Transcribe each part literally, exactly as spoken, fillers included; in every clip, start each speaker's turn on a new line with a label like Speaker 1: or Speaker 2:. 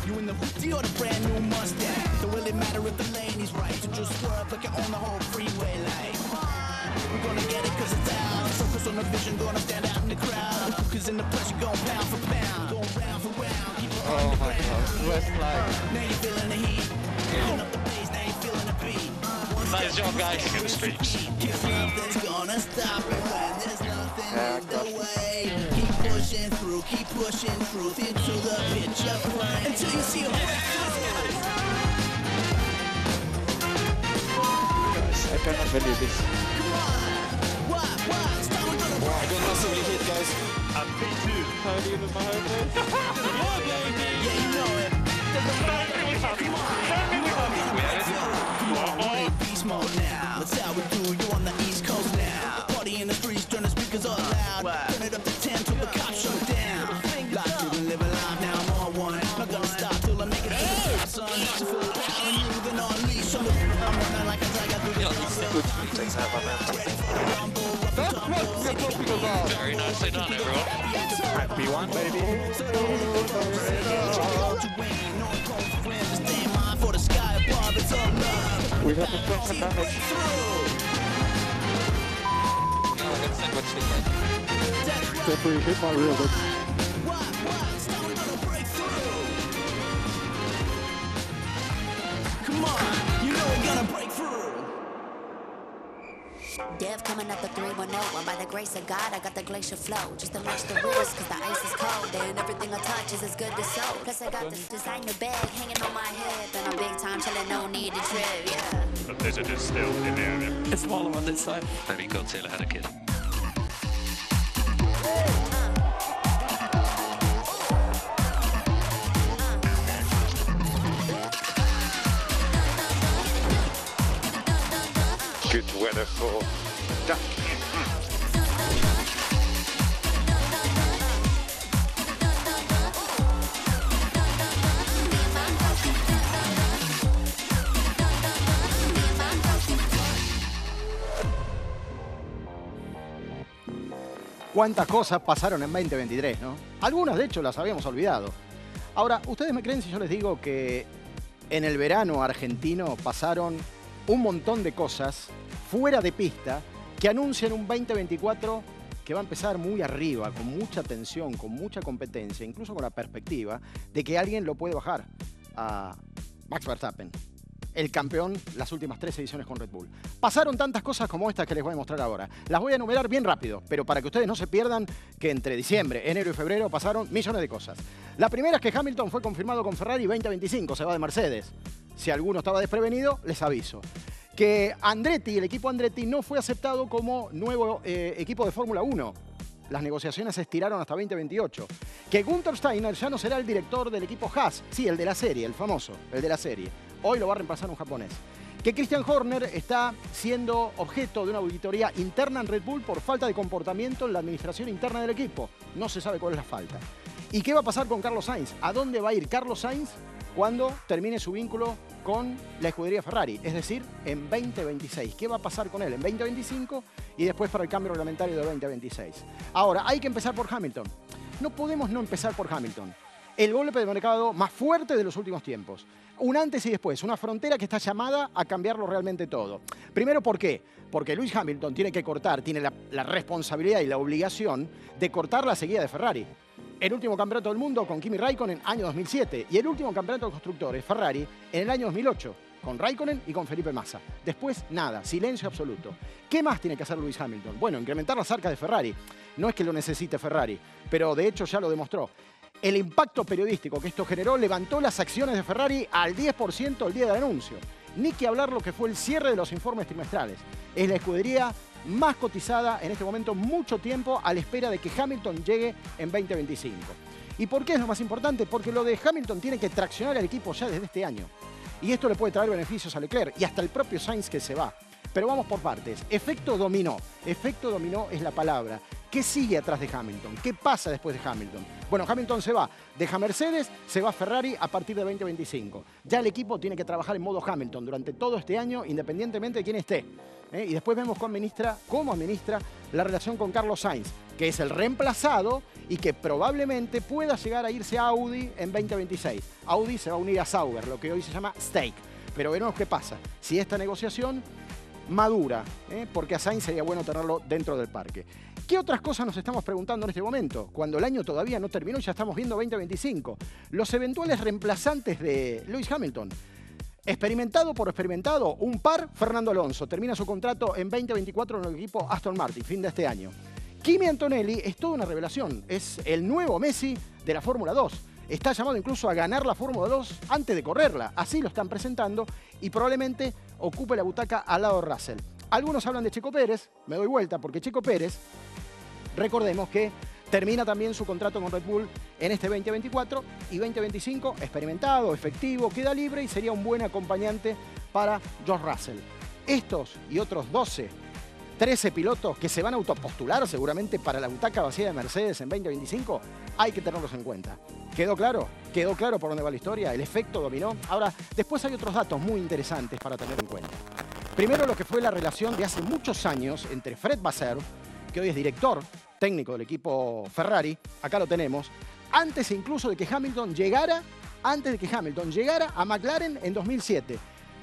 Speaker 1: You in the hoopty or the brand new Mustang? Don't really matter if the lane is right. So just swerve like you own the whole freeway. Like, come on, we're gonna get it cause it's out. Focus on the vision, gonna stand out in the crowd. Cause in the press, you're going pound for pound. Going round for round, keep it
Speaker 2: oh my god, West flag.
Speaker 1: Now you're feeling the heat. Picking up the bass, now you're feeling the beat.
Speaker 3: Nice job, guys. In the streets.
Speaker 1: It's nothing's gonna stop it when there's nothing in the way. Keep pushing through, keep pushing truth into the picture frame until you see a breakthrough.
Speaker 2: Guys, I cannot believe this.
Speaker 1: Come on, what, what? Start with the
Speaker 4: I got massively hit, guys.
Speaker 3: And me too.
Speaker 2: How do you know my home base?
Speaker 1: yeah, you know it. Come on,
Speaker 3: We have it.
Speaker 1: beast mode now. That's how we do. You on the East Coast now. Party in the streets, turn the speakers all loud. Turn it up to ten till the cops shut it down. Life living, living live now. I'm on one. Not gonna stop till I make it to the top, son. So feel the passion in you, then on leash. I'm running like a tiger through the jungle.
Speaker 2: Good things have momentum.
Speaker 1: That's what
Speaker 2: we're talking about.
Speaker 3: Very nicely done, everyone.
Speaker 2: Happy one, baby. We have a strong advantage.
Speaker 3: No, let's see what's the
Speaker 2: Definitely hit my real good.
Speaker 1: Come on, you know we're gonna break through.
Speaker 5: Dev coming at the three one oh, and by the grace of God, I got the glacier flow. Just to match the rules, cause the ice is cold, and everything I touch is as good as sold. Plus I got this designer bag hanging on my head, and I'm big time chillin', no need to trip, yeah.
Speaker 3: The blizzard is still in the area.
Speaker 6: It's smaller on this side.
Speaker 3: Maybe Godzilla had a kid.
Speaker 4: Good weather for duck.
Speaker 7: Cuántas cosas pasaron en veinte veintitrés, ¿no? Algunas, de hecho, las habíamos olvidado. Ahora, ¿ustedes me creen si yo les digo que en el verano argentino pasaron un montón de cosas fuera de pista que anuncian un veinte veinticuatro que va a empezar muy arriba, con mucha tensión, con mucha competencia, incluso con la perspectiva de que alguien lo puede bajar a Max Verstappen, el campeón las últimas tres ediciones con Red Bull? Pasaron tantas cosas como estas que les voy a mostrar ahora. Las voy a enumerar bien rápido, pero para que ustedes no se pierdan que entre diciembre, enero y febrero pasaron millones de cosas. La primera es que Hamilton fue confirmado con Ferrari veinte veinticinco, se va de Mercedes. Si alguno estaba desprevenido, les aviso. Que Andretti, el equipo Andretti, no fue aceptado como nuevo eh, equipo de Fórmula uno. Las negociaciones se estiraron hasta veinte veintiocho. Que Gunther Steiner ya no será el director del equipo Haas. Sí, el de la serie, el famoso, el de la serie. Hoy lo va a reemplazar un japonés. Que Christian Horner está siendo objeto de una auditoría interna en Red Bull por falta de comportamiento en la administración interna del equipo. No se sabe cuál es la falta. ¿Y qué va a pasar con Carlos Sainz? ¿A dónde va a ir Carlos Sainz cuando termine su vínculo con la escudería Ferrari? Es decir, en veinte veintiséis. ¿Qué va a pasar con él en veinte veinticinco y después para el cambio reglamentario de veinte veintiséis? Ahora, hay que empezar por Hamilton. No podemos no empezar por Hamilton. El golpe de mercado más fuerte de los últimos tiempos. Un antes y después, una frontera que está llamada a cambiarlo realmente todo. Primero, ¿por qué? Porque Lewis Hamilton tiene que cortar, tiene la, la responsabilidad y la obligación de cortar la seguida de Ferrari. El último campeonato del mundo con Kimi Raikkonen, año dos mil siete. Y el último campeonato de constructores, Ferrari, en el año dos mil ocho. Con Raikkonen y con Felipe Massa. Después, nada, silencio absoluto. ¿Qué más tiene que hacer Lewis Hamilton? Bueno, incrementar las arcas de Ferrari. No es que lo necesite Ferrari, pero de hecho ya lo demostró. El impacto periodístico que esto generó levantó las acciones de Ferrari al diez por ciento el día del anuncio. Ni que hablar lo que fue el cierre de los informes trimestrales. Es la escudería más cotizada en este momento mucho tiempo a la espera de que Hamilton llegue en veinte veinticinco. ¿Y por qué es lo más importante? Porque lo de Hamilton tiene que traccionar al equipo ya desde este año. Y esto le puede traer beneficios a Leclerc y hasta el propio Sainz que se va. Pero vamos por partes. Efecto dominó. Efecto dominó es la palabra. ¿Qué sigue atrás de Hamilton? ¿Qué pasa después de Hamilton? Bueno, Hamilton se va. Deja Mercedes, se va a Ferrari a partir de veinte veinticinco. Ya el equipo tiene que trabajar en modo Hamilton durante todo este año, independientemente de quién esté. ¿Eh? Y después vemos cómo administra, cómo administra la relación con Carlos Sainz, que es el reemplazado y que probablemente pueda llegar a irse a Audi en veinte veintiséis. Audi se va a unir a Sauber, lo que hoy se llama Stake. Pero veremos qué pasa. Si esta negociación madura, ¿eh? porque a Sainz sería bueno tenerlo dentro del parque. ¿Qué otras cosas nos estamos preguntando en este momento? Cuando el año todavía no terminó y ya estamos viendo veinte veinticinco. Los eventuales reemplazantes de Lewis Hamilton. Experimentado por experimentado, un par, Fernando Alonso. Termina su contrato en veinte veinticuatro en el equipo Aston Martin, fin de este año. Kimi Antonelli es toda una revelación. Es el nuevo Messi de la Fórmula dos. Está llamado incluso a ganar la Fórmula dos antes de correrla. Así lo están presentando y probablemente ocupe la butaca al lado de Russell. Algunos hablan de Checo Pérez. Me doy vuelta porque Checo Pérez, recordemos que termina también su contrato con Red Bull en este veinte veinticuatro y veinte veinticinco, experimentado, efectivo, queda libre y sería un buen acompañante para George Russell. Estos y otros doce, trece pilotos que se van a autopostular seguramente para la butaca vacía de Mercedes en veinte veinticinco, hay que tenerlos en cuenta. ¿Quedó claro? ¿Quedó claro por dónde va la historia? ¿El efecto dominó? Ahora, después hay otros datos muy interesantes para tener en cuenta. Primero, lo que fue la relación de hace muchos años entre Fred Vasseur, que hoy es director técnico del equipo Ferrari, acá lo tenemos, antes incluso de que Hamilton llegara, antes de que Hamilton llegara a McLaren en dos mil siete.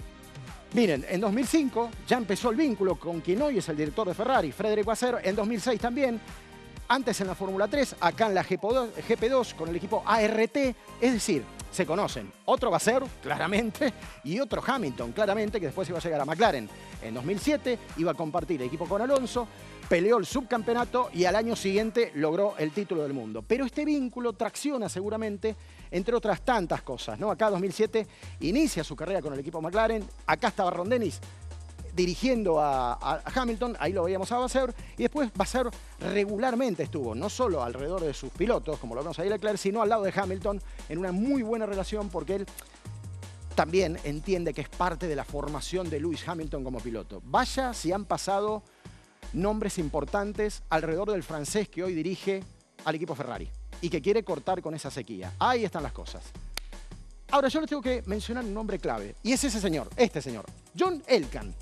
Speaker 7: Miren, en dos mil cinco ya empezó el vínculo con quien hoy es el director de Ferrari, Frédéric Vasseur, en dos mil seis también, antes en la Fórmula tres, acá en la G P dos con el equipo A R T, es decir, se conocen. Otro Vasseur, claramente, y otro Hamilton, claramente, que después iba a llegar a McLaren. En dos mil siete iba a compartir el equipo con Alonso, peleó el subcampeonato y al año siguiente logró el título del mundo. Pero este vínculo tracciona seguramente, entre otras tantas cosas, ¿no? Acá dos mil siete inicia su carrera con el equipo McLaren, acá estaba Ron Dennis dirigiendo a, a Hamilton, ahí lo veíamos a Vasseur, y después Vasseur regularmente estuvo, no solo alrededor de sus pilotos, como lo vemos ahí Leclerc, sino al lado de Hamilton, en una muy buena relación, porque él también entiende que es parte de la formación de Lewis Hamilton como piloto. Vaya si han pasado nombres importantes alrededor del francés que hoy dirige al equipo Ferrari y que quiere cortar con esa sequía. Ahí están las cosas. Ahora yo les tengo que mencionar un nombre clave, y es ese señor, este señor, John Elkann.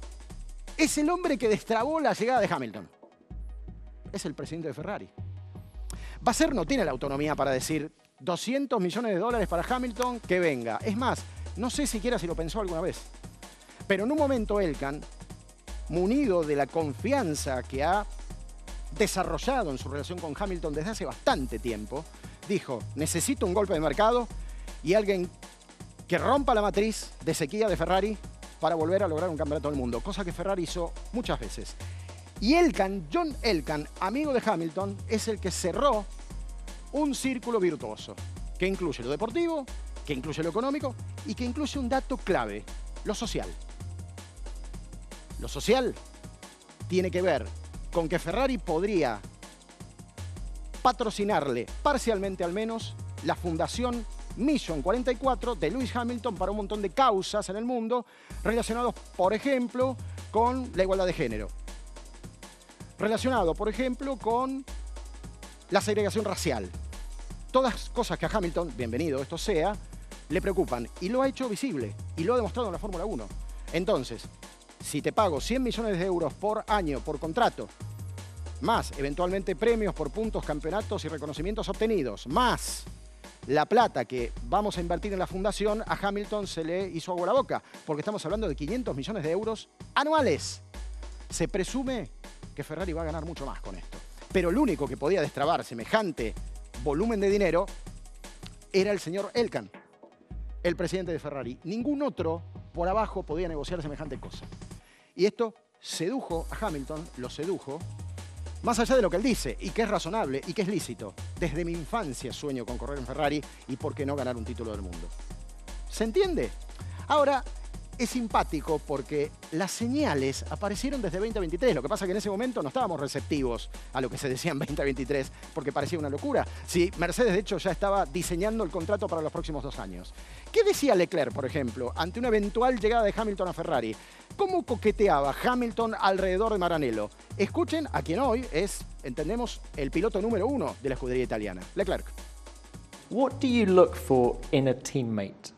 Speaker 7: Es el hombre que destrabó la llegada de Hamilton. Es el presidente de Ferrari. Vasseur no tiene la autonomía para decir doscientos millones de dólares para Hamilton, que venga. Es más, no sé siquiera si lo pensó alguna vez. Pero en un momento Elkann, munido de la confianza que ha desarrollado en su relación con Hamilton desde hace bastante tiempo, dijo, necesito un golpe de mercado y alguien que rompa la matriz de sequía de Ferrari para volver a lograr un campeonato del mundo, cosa que Ferrari hizo muchas veces. Y Elkann, John Elkann, amigo de Hamilton, es el que cerró un círculo virtuoso, que incluye lo deportivo, que incluye lo económico y que incluye un dato clave, lo social. Lo social tiene que ver con que Ferrari podría patrocinarle, parcialmente al menos, la fundación Mission cuarenta y cuatro de Lewis Hamilton para un montón de causas en el mundo relacionados, por ejemplo, con la igualdad de género. Relacionado, por ejemplo, con la segregación racial. Todas cosas que a Hamilton, bienvenido esto sea, le preocupan. Y lo ha hecho visible. Y lo ha demostrado en la Fórmula uno. Entonces, si te pago cien millones de euros por año, por contrato, más eventualmente premios por puntos, campeonatos y reconocimientos obtenidos, más la plata que vamos a invertir en la fundación, a Hamilton se le hizo agua a la boca, porque estamos hablando de quinientos millones de euros anuales. Se presume que Ferrari va a ganar mucho más con esto. Pero el único que podía destrabar semejante volumen de dinero era el señor Elkann, el presidente de Ferrari. Ningún otro por abajo podía negociar semejante cosa. Y esto sedujo a Hamilton, lo sedujo, más allá de lo que él dice, y que es razonable, y que es lícito. Desde mi infancia sueño con correr en Ferrari y por qué no ganar un título del mundo. ¿Se entiende? Ahora, es simpático porque las señales aparecieron desde veinte veintitrés. Lo que pasa es que en ese momento no estábamos receptivos a lo que se decía en veinte veintitrés porque parecía una locura. Sí, Mercedes, de hecho, ya estaba diseñando el contrato para los próximos dos años. ¿Qué decía Leclerc, por ejemplo, ante una eventual llegada de Hamilton a Ferrari? ¿Cómo coqueteaba Hamilton alrededor de Maranello? Escuchen a quien hoy es, entendemos, el piloto número uno de la escudería italiana, Leclerc.
Speaker 6: What do you look for in a teammate?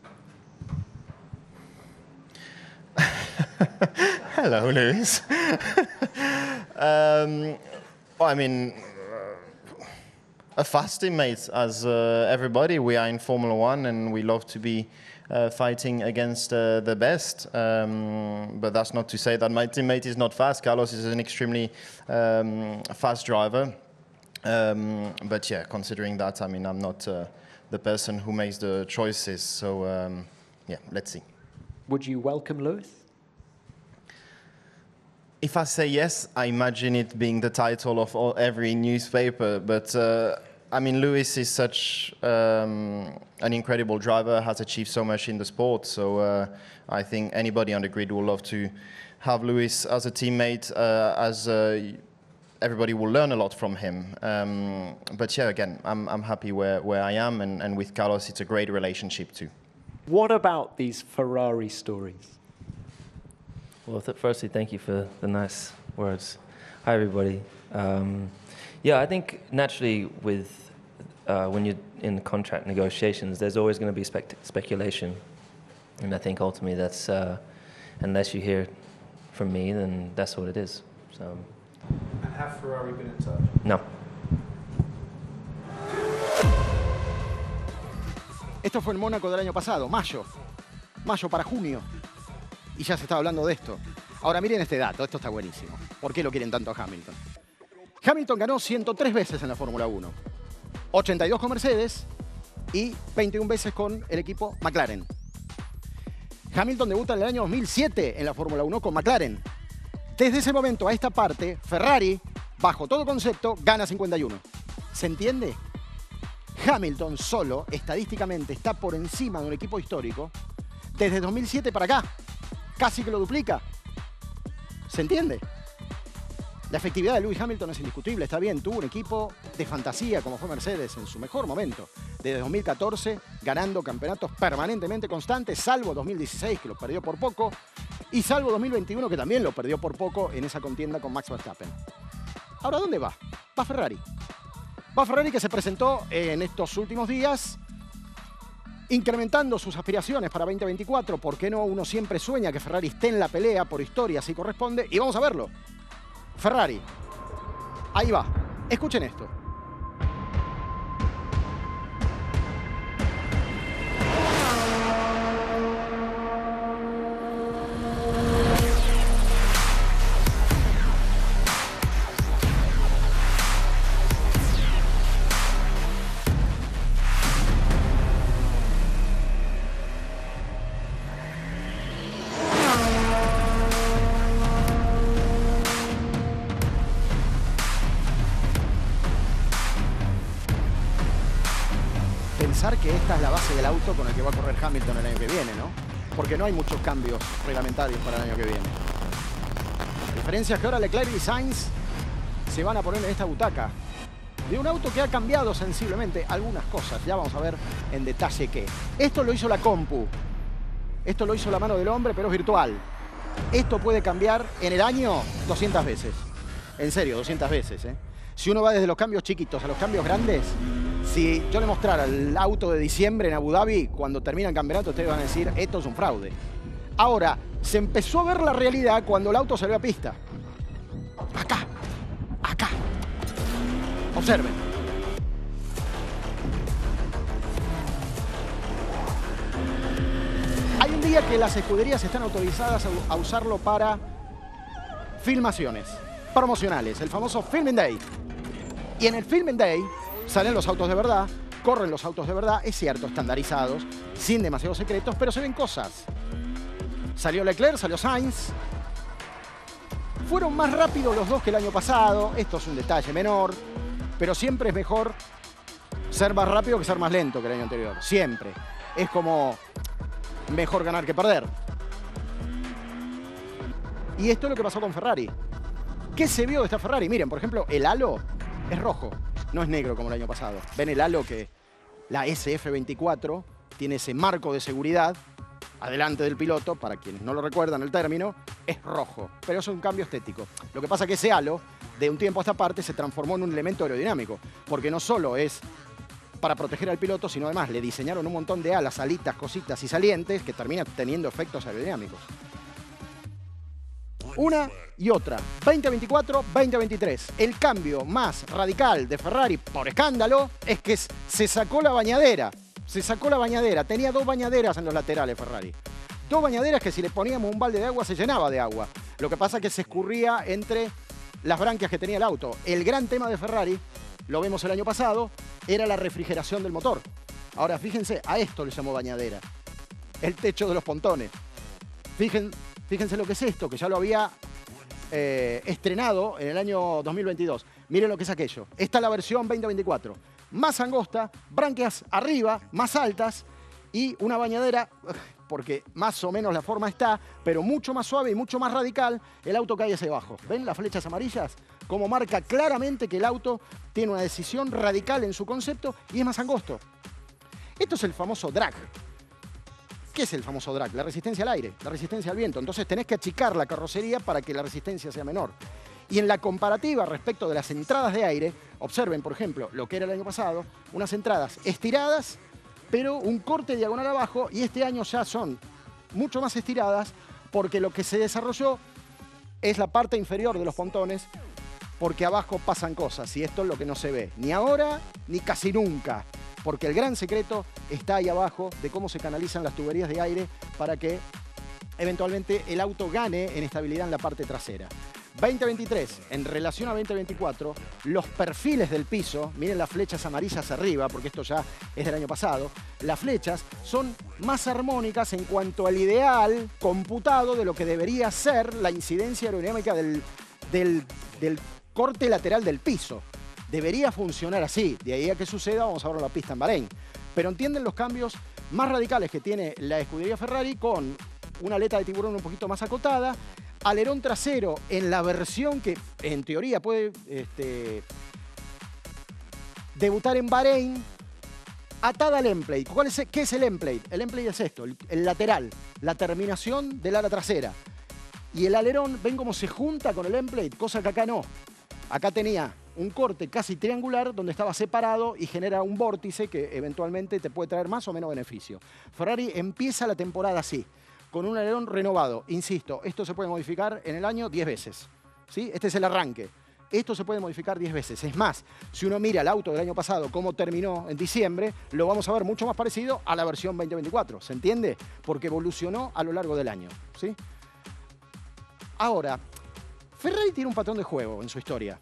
Speaker 8: Hello, Lewis. um, well, I mean, uh, a fast teammate, as uh, everybody. We are in Formula One, and we love to be uh, fighting against uh, the best. Um, but that's not to say that my teammate is not fast. Carlos is an extremely um, fast driver. Um, but yeah, considering that, I mean, I'm not uh, the person who makes the choices. So um, yeah, let's see.
Speaker 6: Would you welcome Lewis?
Speaker 8: If I say yes, I imagine it being the title of all, every newspaper. But uh, I mean, Lewis is such um, an incredible driver, has achieved so much in the sport. So uh, I think anybody on the grid will love to have Lewis as a teammate, uh, as uh, everybody will learn a lot from him. Um, but yeah, again, I'm, I'm happy where, where I am. And, and with Carlos, it's a great relationship too.
Speaker 6: What about these Ferrari stories?
Speaker 9: Well, th firstly, thank you for the nice words. Hi, everybody. Um, yeah, I think naturally with uh, when you're in contract negotiations, there's always going to be spec speculation. And I think ultimately that's, uh, unless you hear from me, then that's what it is. So.
Speaker 2: And have Ferrari been in touch?
Speaker 9: No.
Speaker 7: Esto fue en Mónaco del año pasado, mayo. Mayo para junio. Y ya se estaba hablando de esto. Ahora miren este dato, esto está buenísimo. ¿Por qué lo quieren tanto a Hamilton? Hamilton ganó ciento tres veces en la Fórmula uno. ochenta y dos con Mercedes y veintiuna veces con el equipo McLaren. Hamilton debuta en el año dos mil siete en la Fórmula uno con McLaren. Desde ese momento a esta parte, Ferrari, bajo todo concepto, gana cincuenta y uno. ¿Se entiende? Hamilton solo, estadísticamente, está por encima de un equipo histórico desde dos mil siete para acá. Casi que lo duplica. ¿Se entiende? La efectividad de Lewis Hamilton es indiscutible, está bien. Tuvo un equipo de fantasía como fue Mercedes en su mejor momento. Desde dos mil catorce, ganando campeonatos permanentemente constantes, salvo dos mil dieciséis, que lo perdió por poco, y salvo dos mil veintiuno, que también lo perdió por poco en esa contienda con Max Verstappen. Ahora, ¿dónde va? Va Ferrari. Va Ferrari, que se presentó en estos últimos días incrementando sus aspiraciones para veinte veinticuatro. ¿Por qué no? Uno siempre sueña que Ferrari esté en la pelea, por historia, si corresponde. Y vamos a verlo. Ferrari. Ahí va. Escuchen esto. Que esta es la base del auto con el que va a correr Hamilton el año que viene, ¿no? Porque no hay muchos cambios reglamentarios para el año que viene. La diferencia es que ahora Leclerc y Sainz se van a poner en esta butaca de un auto que ha cambiado sensiblemente algunas cosas. Ya vamos a ver en detalle qué. Esto lo hizo la compu. Esto lo hizo la mano del hombre, pero es virtual. Esto puede cambiar en el año doscientas veces. En serio, doscientas veces, ¿eh? Si uno va desde los cambios chiquitos a los cambios grandes, si yo le mostrara el auto de diciembre en Abu Dhabi, cuando termina el campeonato, ustedes van a decir, esto es un fraude. Ahora, se empezó a ver la realidad cuando el auto salió a pista. Acá, acá. Observen. Hay un día que las escuderías están autorizadas a usarlo para filmaciones promocionales, el famoso Filming Day. Y en el Filming Day salen los autos de verdad, corren los autos de verdad, es cierto, estandarizados, sin demasiados secretos, pero se ven cosas. Salió Leclerc, salió Sainz. Fueron más rápidos los dos que el año pasado. Esto es un detalle menor, pero siempre es mejor ser más rápido que ser más lento que el año anterior. Siempre. Es como mejor ganar que perder. Y esto es lo que pasó con Ferrari. ¿Qué se vio de esta Ferrari? Miren, por ejemplo, el halo es rojo, no es negro como el año pasado. Ven el halo que la S F veinticuatro tiene ese marco de seguridad adelante del piloto, para quienes no lo recuerdan el término, es rojo. Pero eso es un cambio estético. Lo que pasa es que ese halo, de un tiempo a esta parte, se transformó en un elemento aerodinámico, porque no solo es para proteger al piloto, sino además le diseñaron un montón de alas, alitas, cositas y salientes que terminan teniendo efectos aerodinámicos. Una y otra. veinte veinticuatro, veinte veintitrés. El cambio más radical de Ferrari, por escándalo, es que se sacó la bañadera. Se sacó la bañadera. Tenía dos bañaderas en los laterales Ferrari. Dos bañaderas que si le poníamos un balde de agua se llenaba de agua. Lo que pasa es que se escurría entre las branquias que tenía el auto. El gran tema de Ferrari, lo vemos el año pasado, era la refrigeración del motor. Ahora fíjense, a esto le llamó bañadera. El techo de los pontones. Fíjense, fíjense lo que es esto, que ya lo había eh, estrenado en el año dos mil veintidós. Miren lo que es aquello. Esta es la versión veinte veinticuatro. Más angosta, branquias arriba, más altas y una bañadera, porque más o menos la forma está, pero mucho más suave y mucho más radical, el auto cae hacia abajo. ¿Ven las flechas amarillas? Como marca claramente que el auto tiene una decisión radical en su concepto y es más angosto. Esto es el famoso drag. ¿Qué es el famoso drag? La resistencia al aire, la resistencia al viento. Entonces tenés que achicar la carrocería para que la resistencia sea menor. Y en la comparativa respecto de las entradas de aire, observen, por ejemplo, lo que era el año pasado, unas entradas estiradas, pero un corte diagonal abajo, y este año ya son mucho más estiradas porque lo que se desarrolló es la parte inferior de los pontones, porque abajo pasan cosas, y esto es lo que no se ve, ni ahora ni casi nunca, porque el gran secreto está ahí abajo de cómo se canalizan las tuberías de aire para que eventualmente el auto gane en estabilidad en la parte trasera. veinte veintitrés, en relación a veinte veinticuatro, los perfiles del piso, miren las flechas amarillas arriba, porque esto ya es del año pasado, las flechas son más armónicas en cuanto al ideal computado de lo que debería ser la incidencia aerodinámica del, del, del corte lateral del piso. Debería funcionar así, de ahí a que suceda vamos a ver la pista en Bahrein. Pero entienden los cambios más radicales que tiene la escudería Ferrari con una aleta de tiburón un poquito más acotada, alerón trasero en la versión que en teoría puede este, debutar en Bahrein, atada al endplate. ¿Cuál es, ¿Qué es el endplate? El endplate es esto, el, el lateral, la terminación del ala trasera. Y el alerón, ven cómo se junta con el endplate, cosa que acá no. Acá tenía un corte casi triangular donde estaba separado y genera un vórtice que eventualmente te puede traer más o menos beneficio. Ferrari empieza la temporada así, con un alerón renovado. Insisto, esto se puede modificar en el año diez veces. ¿Sí? Este es el arranque. Esto se puede modificar diez veces. Es más, si uno mira el auto del año pasado, cómo terminó en diciembre, lo vamos a ver mucho más parecido a la versión veinte veinticuatro. ¿Se entiende? Porque evolucionó a lo largo del año. ¿Sí? Ahora, Ferrari tiene un patrón de juego en su historia,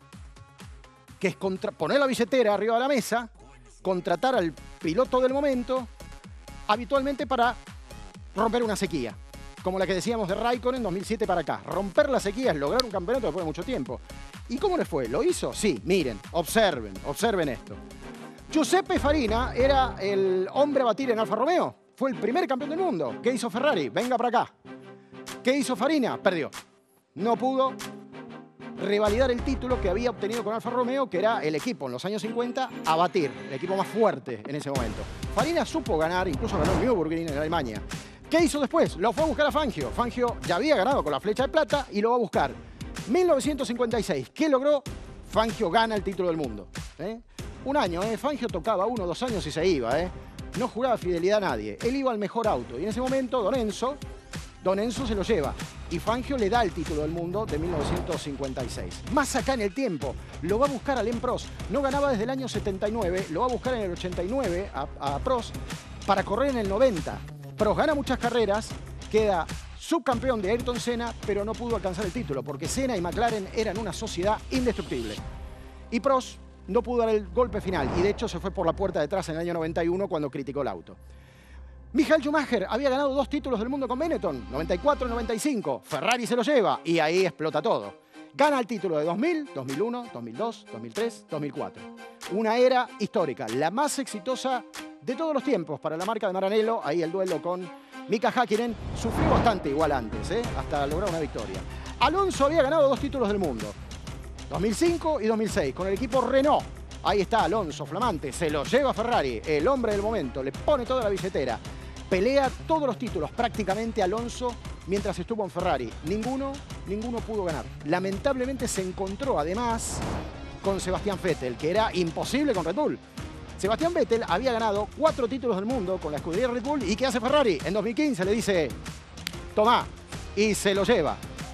Speaker 7: que es contra poner la billetera arriba de la mesa, contratar al piloto del momento, habitualmente para romper una sequía, como la que decíamos de Raikkonen en dos mil siete para acá. Romper la sequía es lograr un campeonato después de mucho tiempo. ¿Y cómo le fue? ¿Lo hizo? Sí, miren, observen, observen esto. Giuseppe Farina era el hombre a batir en Alfa Romeo. Fue el primer campeón del mundo. ¿Qué hizo Ferrari? Venga para acá. ¿Qué hizo Farina? Perdió. No pudo revalidar el título que había obtenido con Alfa Romeo, que era el equipo en los años cincuenta a batir, el equipo más fuerte en ese momento. Farina supo ganar, incluso ganó el Nürburgring en Alemania. ¿Qué hizo después? Lo fue a buscar a Fangio. Fangio ya había ganado con la flecha de plata y lo va a buscar. mil novecientos cincuenta y seis, ¿qué logró? Fangio gana el título del mundo. ¿eh? Un año, ¿eh? Fangio tocaba uno, dos años y se iba. ¿eh? No juraba fidelidad a nadie. Él iba al mejor auto y en ese momento Don Enzo, Don Enzo se lo lleva y Fangio le da el título del mundo de mil novecientos cincuenta y seis. Más acá en el tiempo, lo va a buscar Alain Prost. No ganaba desde el año setenta y nueve, lo va a buscar en el ochenta y nueve a, a Prost para correr en el noventa. Prost gana muchas carreras, queda subcampeón de Ayrton Senna, pero no pudo alcanzar el título porque Senna y McLaren eran una sociedad indestructible. Y Prost no pudo dar el golpe final y de hecho se fue por la puerta de atrás en el año noventa y uno cuando criticó el auto. Michael Schumacher había ganado dos títulos del mundo con Benetton, noventa y cuatro y noventa y cinco. Ferrari se lo lleva y ahí explota todo. Gana el título de dos mil, dos mil uno, dos mil dos, dos mil tres, dos mil cuatro. Una era histórica, la más exitosa de todos los tiempos para la marca de Maranello. Ahí el duelo con Mika Häkkinen sufrió bastante igual antes, ¿eh? hasta lograr una victoria. Alonso había ganado dos títulos del mundo, dos mil cinco y dos mil seis, con el equipo Renault. Ahí está Alonso, flamante, se lo lleva Ferrari, el hombre del momento, le pone toda la billetera. Pelea todos los títulos prácticamente Alonso mientras estuvo en Ferrari. Ninguno, ninguno pudo ganar. Lamentablemente se encontró además con Sebastián Vettel, que era imposible con Red Bull. Sebastián Vettel había ganado cuatro títulos del mundo con la escudería Red Bull. ¿Y qué hace Ferrari? En dos mil quince le dice, tomá, y se lo lleva.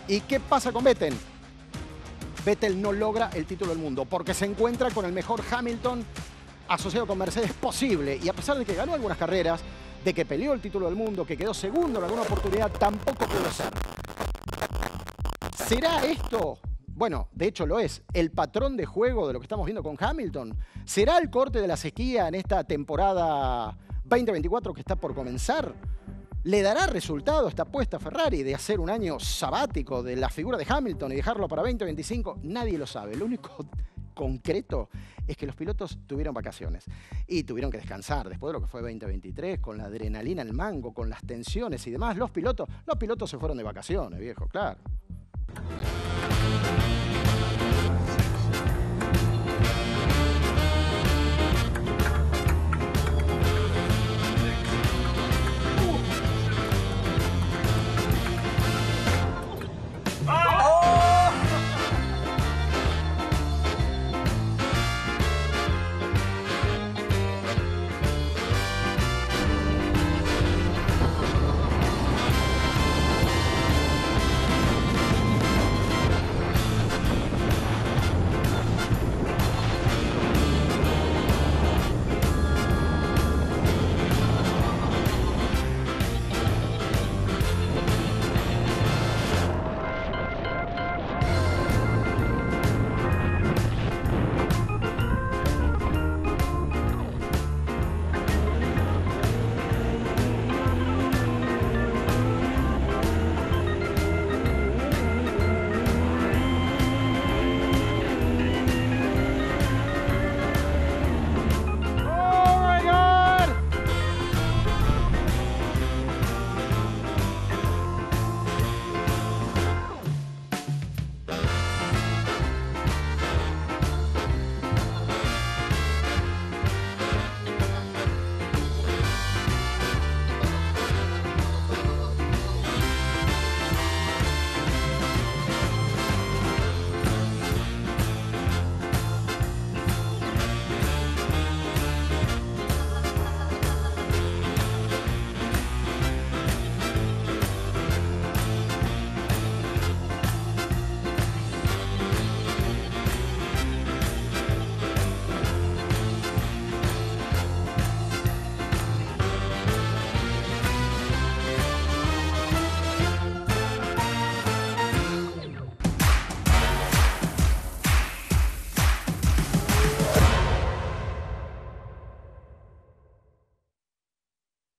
Speaker 7: ¿Y qué pasa con Vettel? Vettel no logra el título del mundo porque se encuentra con el mejor Hamilton asociado con Mercedes posible. Y a pesar de que ganó algunas carreras, de que peleó el título del mundo, que quedó segundo en alguna oportunidad, tampoco pudo ser. ¿Será esto? Bueno, de hecho lo es, el patrón de juego de lo que estamos viendo con Hamilton. ¿Será el corte de la sequía en esta temporada veinte veinticuatro que está por comenzar? ¿Le dará resultado esta apuesta a Ferrari de hacer un año sabático de la figura de Hamilton y dejarlo para veinte veinticinco? Nadie lo sabe. Lo único concreto es que los pilotos tuvieron vacaciones y tuvieron que descansar después de lo que fue veinte veintitrés, con la adrenalina en el mango, con las tensiones y demás. Los pilotos, los pilotos se fueron de vacaciones, viejo, claro.